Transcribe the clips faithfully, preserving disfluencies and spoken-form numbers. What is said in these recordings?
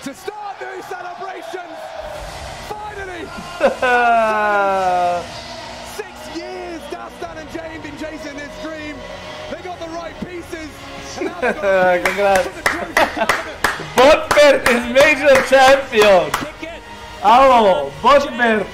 to start new celebrations. Finally. Six years Dastan and Jame been chasing this dream. They got the right pieces. And now they got the Norbert is major champion. Hello, Norbert.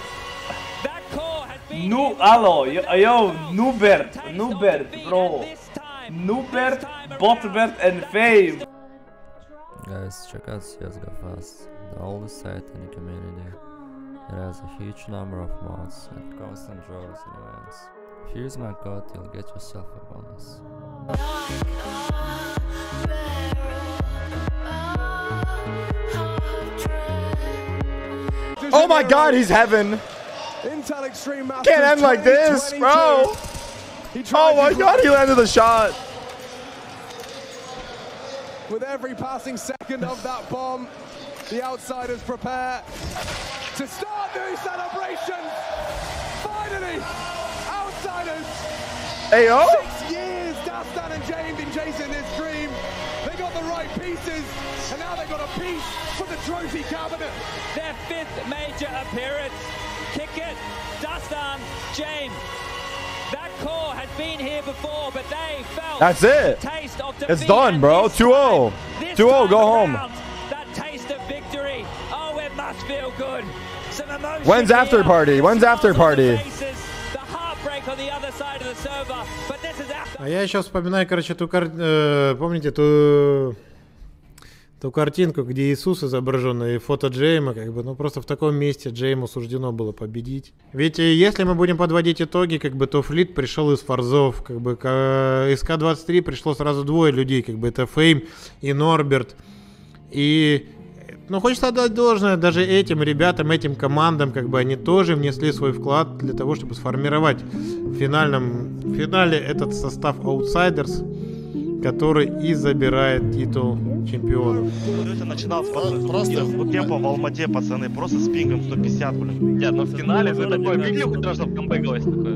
No, hello, yo, yo, Norbert, Norbert, bro. Norbert, Norbert, and Fame. Guys, check out C S G O Fast, the oldest site in the community. It has a huge number of mods and constant draws and events. If you use my code, you'll get yourself a bonus. Oh my god, he's heaven! Can't end like this, bro! Oh my god, he landed the shot! With every passing second of that bomb, the outsiders prepare to start new celebrations. Finally, outsiders. Ayo! Six years Dastan and Jame been chasing this dream. They got the right pieces, and now they got a piece for the trophy cabinet. Their fifth major appearance. Qikert, Dastan, Jame. That core had been here before, but they felt That's it. the taste of defeat. It's done, bro. two oh. two oh, go home. That taste of victory. Oh, it must feel good. Some emotion. When's after party? When's after party? The heartbreak on the other side of the server, but this is after. А я сейчас вспоминаю, короче, ту кар... э, помните ту ту картинку, где Иисус изображен и фото Джейма, как бы, ну просто в таком месте Джейму суждено было победить. Ведь если мы будем подводить итоги, как бы, то Флит пришел из форзов, как бы, к эс ка двадцать три пришло сразу двое людей, как бы, это Фейм и Норберт. И, ну, хочется отдать должное даже этим ребятам, этим командам, как бы, они тоже внесли свой вклад для того, чтобы сформировать в финальном, в финале этот состав Outsiders, который и забирает титул чемпионов. Это начиналось просто в темпо в Алмате, пацаны, просто с пингом сто пятьдесят, блин. Нет, но в финале это такое, видел, хоть раз, чтобы камбэкалось такое.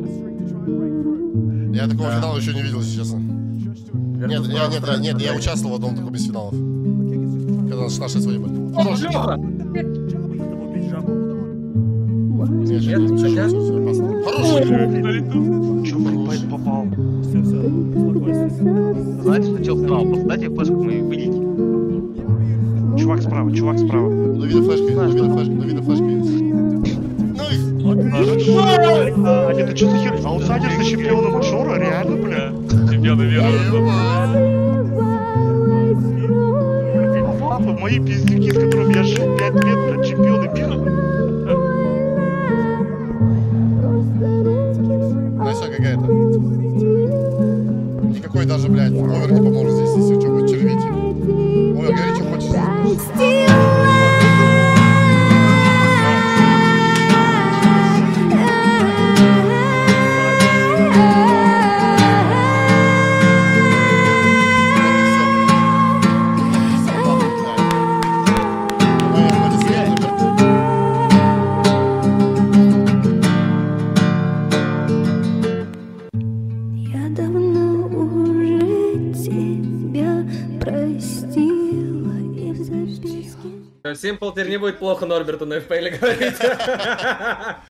Я такого финала еще не видел, если честно. Нет, я, нет, я, нет, я участвовал в одном таком без финалов. Когда наши свои были. Хороший. Чё, фрипайт попал? Знаете, что чел сказал? Просто дайте флешку мы выйдите. Чувак справа, чувак справа. Ну видно флешка, ну видно флешка, ну видно флешка есть. А, это что за хер? Аутсайдерсы чемпионы мажора? Реально, бля? Чемпионы мира. Папа, мои пиздюки, с которыми я жил пять лет, блядь, чемпионы мира. Настя какая-то. Никакой даже, блядь, овер не поможет здесь, если что, будет червите. Овер, говори, что хочешь. Всем полтер не будет плохо Норберту на эф пи говорить.